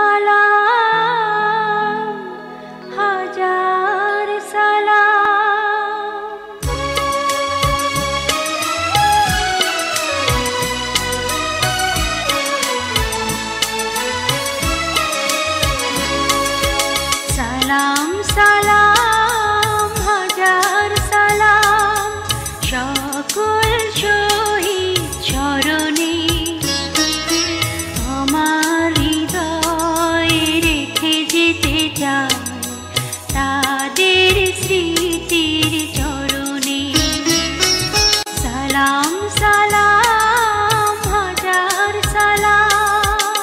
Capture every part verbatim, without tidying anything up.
হাজার সালাম সালাম সালাম হাজার সালাম সকল শহীদ চরণে আমার হৃদয়ে রেখে যেতে চাই তাদের স্মৃতির চরণে সালাম সালাম হাজার সালাম।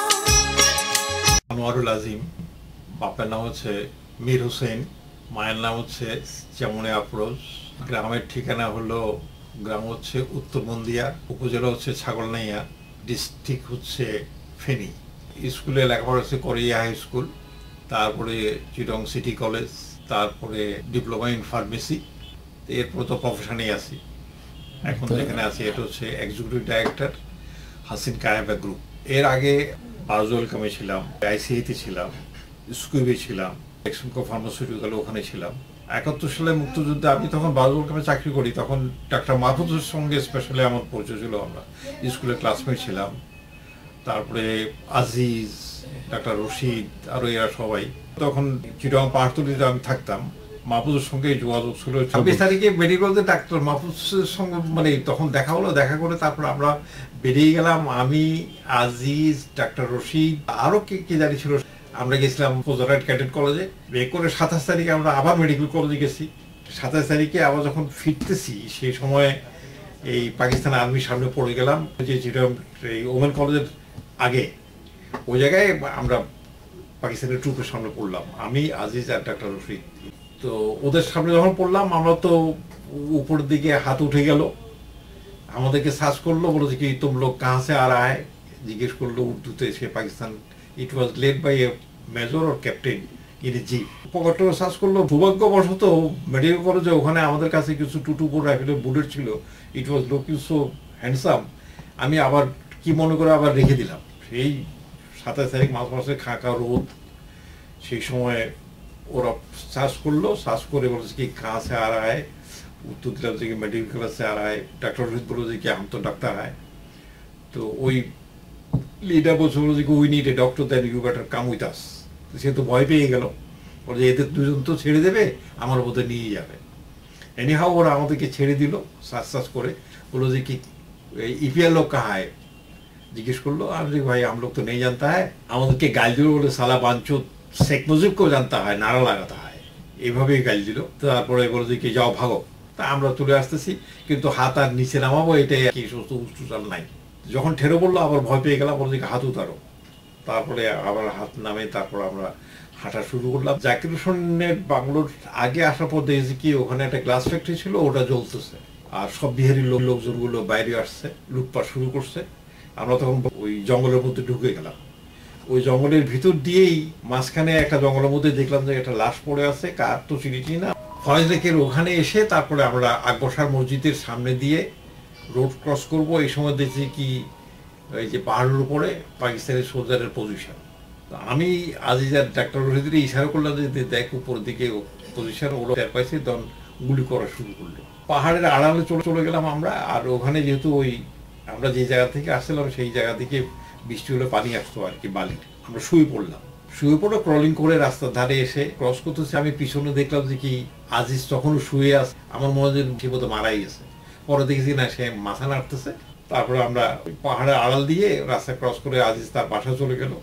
আনোয়ারুল আজিম, বাপের নাম হচ্ছে মীর হোসেন, মায়ের নাম হচ্ছে যেমনে আফরোজ। গ্রামের ঠিকানা হলো, গ্রাম হচ্ছে উত্তর মন্দিয়া, উপজেলা হচ্ছে ছাগলনাইয়া, ডিস্ট্রিক্ট হচ্ছে ফেনী। স্কুলে লেখাপড়া হচ্ছে করিয়া হাই স্কুল, তারপরে চিটং সিটি কলেজ, তারপরে ডিপ্লোমা ইন ফার্মেসি। এরপর তো প্রফেশনেই আছি। এখন যেখানে আছি এটা হচ্ছে এক্সিকিউটিভ ডাইরেক্টর হাসিন কায়াবা গ্রুপ। এর আগে বারজুয়েল কামে ছিলাম, আইসিআইতে ছিলাম, স্কুইবে ছিলাম, এক্সমকো ফার্মাসিউটিক্যাল ওখানে ছিলাম। একাত্তর সালে মুক্তিযুদ্ধে আমি তখন বারজুয়েল কামে চাকরি করি, তখন ডাক্তার মাহফুজের সঙ্গে স্পেশালি আমার পরিচয় ছিল। আমরা স্কুলে ক্লাসমেট ছিলাম। তারপরে আজিজ, ডাক্তার রশিদ, আরও এরা সবাই। তখন চিটং পাহাড়তলিতে আমি থাকতাম, মাহফুজের সঙ্গে যোগাযোগ ছিল। ছাব্বিশ তারিখে মেডিকেলতে ডাক্তার মাহফুজের সঙ্গে মানে তখন দেখা হলো। দেখা করে তারপর আমরা বেরিয়ে গেলাম, আমি, আজিজ, ডাক্তার রশিদ, আরও কে কে জানি ছিল। আমরা গেছিলাম ফজরাইট ক্যাডেট কলেজে। বের করে সাতাশ তারিখে আমরা আবার মেডিকেল কলেজে গেছি। সাতাশ তারিখে আবার যখন ফিরতেছি সেই সময় এই পাকিস্তান আর্মির সামনে পড়ে গেলাম, যে চিটং এই ওমেন কলেজের আগে ওই জায়গায় আমরা পাকিস্তানের ট্রুপের সামনে পড়লাম, আমি, আজিজ আর ডাক্তার রশিদ। তো ওদের সামনে যখন পড়লাম আমরা তো উপরের দিকে হাত উঠে গেল, আমাদেরকে সার্চ করলো, বলো যে কি তুম লোক কাহা সে আর আয়, জিজ্ঞেস করলো উর্দুতে। সে Pakistan, it was led by a major or captain in a jeep. পকেটে সার্চ করলো, সৌভাগ্যবশত মেডিকেল কলেজে ওখানে আমাদের কাছে কিছু টুটু বোর রাইফেলের বুলেট ছিল। It was looking so handsome. আমি আবার কি মনে করে আবার রেখে দিলাম। সেই সাতাশ তারিখ মাস মাসে খাঁকা রোদ, সেই সময় ওরা সার্চ করলো, সার্চ করে বলেছে কি কাহা সে আর আয়, উত্তর দিলাম যে মেডিকেল কলেজ সে আর আয়। ডাক্তার রশিদ বললো যে কি হাম তো ডাক্তার আয়। তো ওই লিডার বলছে বলো যে we need a doctor then you better come with us. সে তো ভয় পেয়ে গেল, বলে যে এদের দুজন তো ছেড়ে দেবে, আমার বোধহয় নিয়ে যাবে। এনি হাও ওরা আমাদেরকে ছেড়ে দিল সার্চ সার্চ করে। বললো যে কি ইপিআর লোক কাহা হয়, জিজ্ঞেস করলো। আমি ভাই আম লোক তো নেই জানতা হয়। আমাদেরকে গাল দিল, বলে সালা বাঞ্চো শেখ মুজিবকেও জানতা হয়, নাড়া লাগাতে হয়, এইভাবেই গাল দিল। তারপরে বলে যে কি যাও ভাগো। তা আমরা তুলে আসতেছি, কিন্তু হাত আর নিচে নামাবো এটাই কি সমস্ত উষ্টুচাল নাই। যখন ঠেরো বললো আবার ভয় পেয়ে গেলাম, বলে যে হাত উতারো। তারপরে আবার হাত নামে তারপর আমরা হাঁটা শুরু করলাম। জাকির হোসেনের বাংলোর আগে আসার পর দেখেছি কি ওখানে একটা গ্লাস ফ্যাক্টরি ছিল, ওটা জ্বলতেছে, আর সব বিহারি লোক লোকজনগুলো বাইরে আসছে, লুটপাট শুরু করছে। আমরা তখন ওই জঙ্গলের মধ্যে ঢুকে গেলাম। ওই জঙ্গলের ভিতর দিয়েই মাঝখানে একটা জঙ্গলের মধ্যে দেখলাম যে একটা লাশ পড়ে আছে, কার তো চিনিটি না। ফয়েজ লেকের ওখানে এসে তারপরে আমরা আকবর মসজিদের সামনে দিয়ে রোড ক্রস করব। এই সময় দেখছি কি এই যে পাহাড়ের উপরে পাকিস্তানি সোলজারের পজিশন। আমি আজিজার ডাক্তার রশিদের ইশারা করলাম যে দেখ উপরের দিকে পজিশন, ওরা টের পাইছে, তখন গুলি করা শুরু করলো। পাহাড়ের আড়ালে চলে চলে গেলাম আমরা। আর ওখানে যেহেতু ওই আমরা যে জায়গা থেকে আসছিলাম সেই জায়গা থেকে বৃষ্টি হলে পানি আসতো আর কি, বালি। আমরা শুয়ে পড়লাম, শুয়ে পড়ে ক্রলিং করে রাস্তার ধারে এসে ক্রস করতেছে। আমি পিছনে দেখলাম যে কি আজিজ তখনও শুয়ে আছে। আমার মনে হয় ঠিক মতো মারাই গেছে। পরে দেখেছি না, সে মাথা নাড়তেছে। তারপরে আমরা পাহাড়ের আড়াল দিয়ে রাস্তা ক্রস করে আজিজ তার বাসা চলে গেল,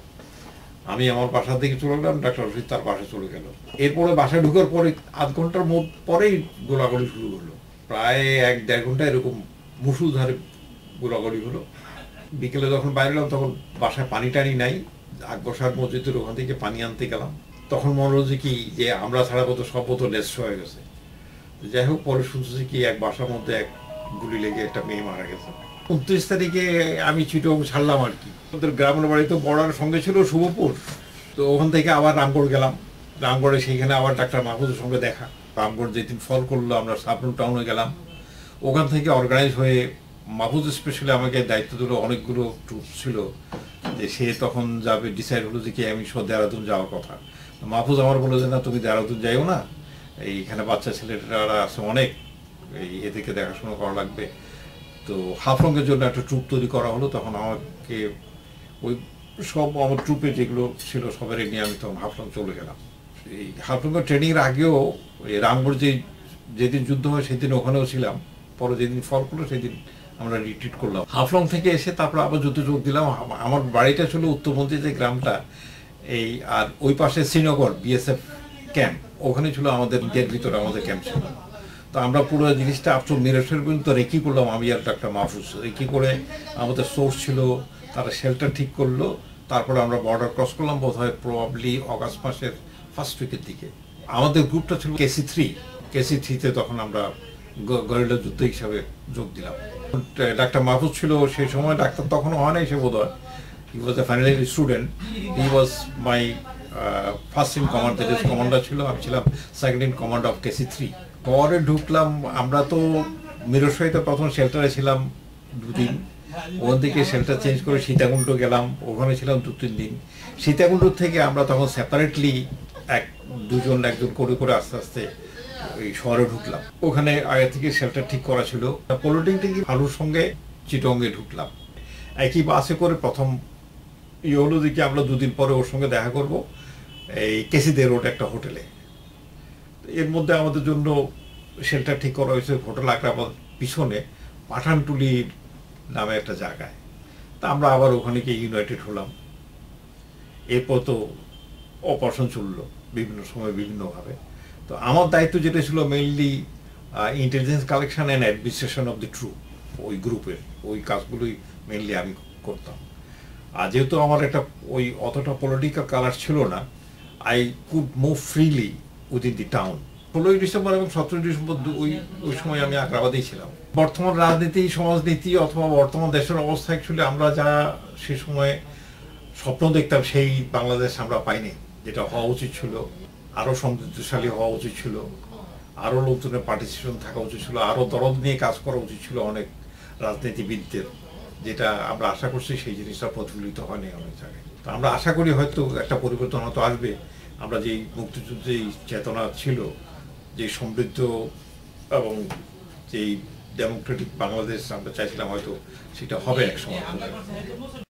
আমি আমার বাসার দিকে চলে গেলাম, ডাক্তার রশিদ তার বাসা চলে গেল। এরপরে বাসায় ঢুকার পরে আধ ঘন্টার পরেই গোলাগুলি শুরু হলো। প্রায় এক দেড় ঘন্টা এরকম মুষলধারে গোলাগুলি হলো। বিকেলে যখন বাইরে এলাম তখন বাসায় পানি টানি নাই। আকবর মসজিদের ওখান থেকে পানি আনতে গেলাম, তখন মনে হচ্ছে কি যে আমরা ছাড়া কত সব তো লেস হয়ে গেছে। যাই হোক, পরে শুনতেছি কি এক বাসার মধ্যে এক গুলি লেগে একটা মেয়ে মারা গেছে। উনত্রিশ তারিখে আমি চিটং ছাড়লাম আর কি। ওদের গ্রামের বাড়ি তো বর্ডার সঙ্গে ছিল শুভপুর। তো ওখান থেকে আবার রামগড় গেলাম। রামগড়ে সেইখানে আবার ডাক্তার মাহফুজের সঙ্গে দেখা। রামগড় যেদিন ফল করলো আমরা সাবরুম টাউনে গেলাম। ওখান থেকে অর্গানাইজ হয়ে মাহফুজ স্পেশালি আমাকে দায়িত্ব দিল, অনেকগুলো ট্রুপ ছিল যে সে তখন যাবে, ডিসাইড হলো যে কি আমি সব দেহরাদুন যাওয়ার কথা। মাহফুজ আমার বললো যে না তুমি দেহরাদুন যাইও না, এইখানে বাচ্চা ছেলেরা আছে অনেক, এই এদেরকে দেখাশোনা করা লাগবে। তো হাফলংয়ের জন্য একটা ট্রুপ তৈরি করা হলো। তখন আমাকে ওই সব আমার ট্রুপে যেগুলো ছিল সবারই নিয়ে আমি তখন হাফলং চলে গেলাম। এই হাফলংয়ের ট্রেনিংয়ের আগেও এই রামগড় যে যেদিন যুদ্ধ হয় সেদিন ওখানেও ছিলাম, পরে যেদিন ফল করলো সেদিন আমরা রিট্রিট করলাম। হাফলং থেকে এসে তারপর আবার যুদ্ধে যোগ দিলাম। আমার বাড়িটা ছিল উত্তরপন্থী যে গ্রামটা, এই আর ওই পাশে শ্রীনগর বিএসএফ ক্যাম্প, ওখানে ছিল আমাদের ইন্ডিয়ার ভিতরে আমাদের ক্যাম্প ছিল। তো আমরা পুরো জিনিসটা আপ টু মিরসের পর্যন্ত রেকি করলাম আমি আর ডাক্তার মাহফুজ। রেকি করে আমাদের সোর্স ছিল, তারা শেল্টার ঠিক করলো, তারপরে আমরা বর্ডার ক্রস করলাম বোধ হয় প্রবাবলি অগাস্ট মাসের ফার্স্ট উইকের দিকে। আমাদের গ্রুপটা ছিল কেসি থ্রি, কেসি থ্রিতে তখন আমরা গরিলা যুদ্ধ হিসাবে যোগ দিলাম। ডাক্তার মাহফুজ ছিল সেই সময়, ডাক্তার তখনও হয় না সে বোধ হয়, he was a final year student, he was my first in command, that is commander ছিল, আমি ছিলাম second in command of K C three. পরে ঢুকলাম আমরা তো মিরসরাইতে প্রথম শেল্টারে ছিলাম দুদিন, ওখান থেকে শেল্টার চেঞ্জ করে সীতাকুণ্ড গেলাম, ওখানে ছিলাম দু তিন দিন। সীতাকুণ্ড থেকে আমরা তখন সেপারেটলি এক দুজন একজন করে করে আস্তে আস্তে ওই শহরে ঢুকলাম। ওখানে আগে থেকে শেল্টার ঠিক করা ছিল। পোলোটিং থেকে ভালুর সঙ্গে চিটংয়ে ঢুকলাম একই বাসে করে। প্রথম ইয়ে হলো যে কি আমরা দুদিন পরে ওর সঙ্গে দেখা করব এই কেসিদে রোড একটা হোটেলে। এর মধ্যে আমাদের জন্য শেল্টার ঠিক করা হয়েছে হোটেল আগ্রাবাদ পিছনে পাঠানটুলি নামে একটা জায়গায়। তা আমরা আবার ওখানে গিয়ে ইউনাইটেড হলাম। এরপর তো অপারেশন চললো বিভিন্ন সময় বিভিন্নভাবে। তো আমার দায়িত্ব যেটা ছিল mainly intelligence collection and administration of the troop, ওই গ্রুপের ওই কাজগুলোই মেইনলি আমি করতাম। আর যেহেতু আমার একটা ওই অতটা পলিটিক্যাল কালার ছিল না, I could move freely within the town. ষোলোই ডিসেম্বর এবং সতেরোই ডিসেম্বর ওই ওই সময় আমি আগ্রাবাদেই ছিলাম। বর্তমান রাজনীতি, সমাজনীতি অথবা বর্তমান দেশের অবস্থা অ্যাকচুয়ালি আমরা যা সে সময় স্বপ্ন দেখতাম সেই বাংলাদেশ আমরা পাইনি, যেটা হওয়া উচিত ছিল। আরও সমৃদ্ধশালী হওয়া উচিত ছিল, আরও লোকজনের পার্টিসিপেশন থাকা উচিত ছিল, আরও দরদ নিয়ে কাজ করা উচিত ছিল অনেক রাজনীতিবিদদের, যেটা আমরা আশা করছি সেই জিনিসটা প্রতিফলিত হয়নি অনেক জায়গায়। তো আমরা আশা করি হয়তো একটা পরিবর্তন হয়তো আসবে। আমরা যেই মুক্তিযুদ্ধের চেতনা ছিল, যে সমৃদ্ধ এবং যেই ডেমোক্রেটিক বাংলাদেশ আমরা চাইছিলাম, হয়তো সেটা হবে এক সময়।